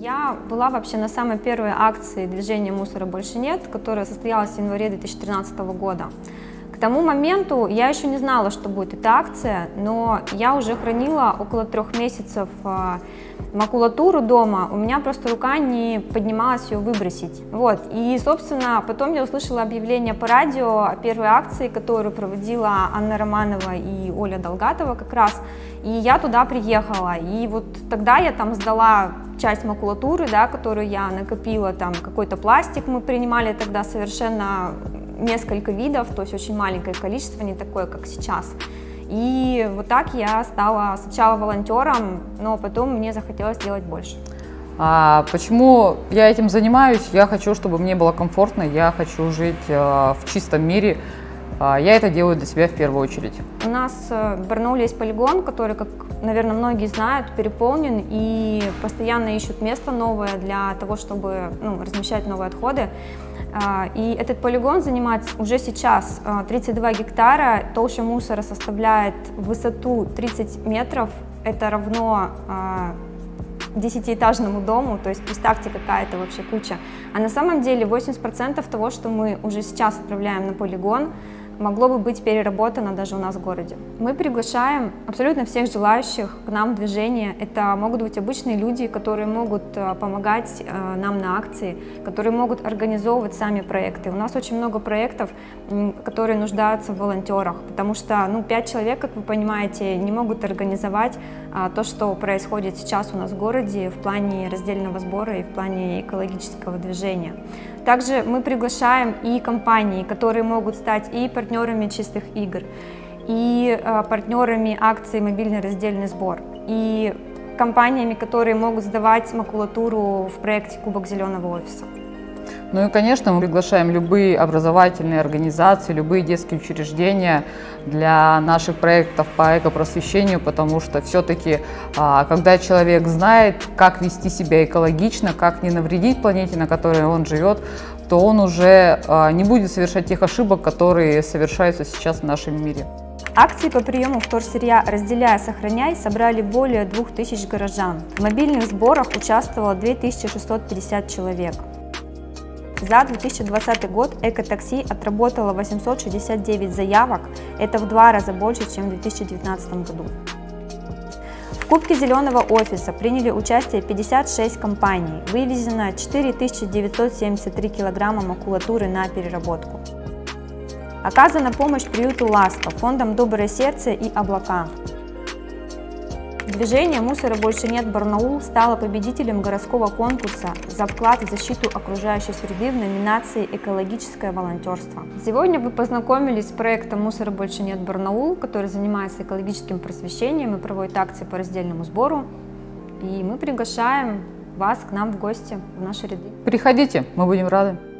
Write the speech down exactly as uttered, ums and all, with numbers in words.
Я была вообще на самой первой акции движения «Мусора больше нет», которая состоялась в январе две тысячи тринадцатого года. К тому моменту я еще не знала, что будет эта акция, но я уже хранила около трех месяцев макулатуру дома, у меня просто рука не поднималась ее выбросить. Вот. И, собственно, потом я услышала объявление по радио о первой акции, которую проводила Анна Романова и Оля Долгатова как раз, и я туда приехала. И вот тогда я там сдала часть макулатуры, да, которую я накопила, там какой-то пластик мы принимали тогда совершенно несколько видов, то есть очень маленькое количество, не такое, как сейчас. И вот так я стала сначала волонтером, но потом мне захотелось делать больше. А почему я этим занимаюсь? Я хочу, чтобы мне было комфортно, я хочу жить в чистом мире. Я это делаю для себя в первую очередь. У нас в Барнауле есть полигон, который, как, наверное, многие знают, переполнен и постоянно ищут место новое для того, чтобы ну, размещать новые отходы. И этот полигон занимает уже сейчас тридцать два гектара, толща мусора составляет высоту тридцать метров, это равно десятиэтажному дому, то есть представьте, какая это вообще куча. А на самом деле восемьдесят процентов того, что мы уже сейчас отправляем на полигон, могло бы быть переработано даже у нас в городе. Мы приглашаем абсолютно всех желающих к нам в движение. Это могут быть обычные люди, которые могут помогать нам на акции, которые могут организовывать сами проекты. У нас очень много проектов, которые нуждаются в волонтерах, потому что ну, пять человек, как вы понимаете, не могут организовать то, что происходит сейчас у нас в городе в плане раздельного сбора и в плане экологического движения. Также мы приглашаем и компании, которые могут стать и партнерами чистых игр, и э, партнерами акции «Мобильный раздельный сбор», и компаниями, которые могут сдавать макулатуру в проекте «Кубок зеленого офиса». Ну и, конечно, мы приглашаем любые образовательные организации, любые детские учреждения для наших проектов по экопросвещению, потому что все-таки, когда человек знает, как вести себя экологично, как не навредить планете, на которой он живет, то он уже не будет совершать тех ошибок, которые совершаются сейчас в нашем мире. Акции по приему вторсырья «Разделяй, сохраняй» собрали более двух тысяч горожан. В мобильных сборах участвовало две тысячи шестьсот пятьдесят человек. За две тысячи двадцатый год экотакси отработало восемьсот шестьдесят девять заявок, это в два раза больше, чем в две тысячи девятнадцатом году. В Кубке зеленого офиса приняли участие пятьдесят шесть компаний, вывезено четыре тысячи девятьсот семьдесят три килограмма макулатуры на переработку. Оказана помощь приюту «Ласка», фондам «Доброе сердце» и «Облака». Движение «Мусора больше нет» Барнаул стало победителем городского конкурса за вклад в защиту окружающей среды в номинации «Экологическое волонтерство». Сегодня вы познакомились с проектом «Мусора больше нет» Барнаул, который занимается экологическим просвещением и проводит акции по раздельному сбору. И мы приглашаем вас к нам в гости в наши ряды. Приходите, мы будем рады.